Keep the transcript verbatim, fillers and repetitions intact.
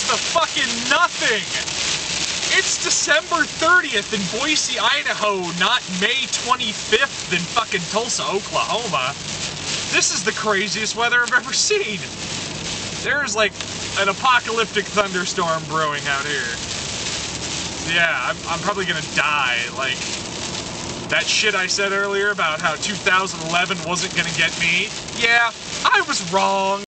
to fucking nothing. It's December thirtieth in Boise, Idaho, not May twenty-fifth in fucking Tulsa, Oklahoma. This is the craziest weather I've ever seen. There's like an apocalyptic thunderstorm brewing out here. Yeah, I'm, I'm probably gonna die. Like, that shit I said earlier about how two thousand eleven wasn't gonna get me. Yeah, I was wrong.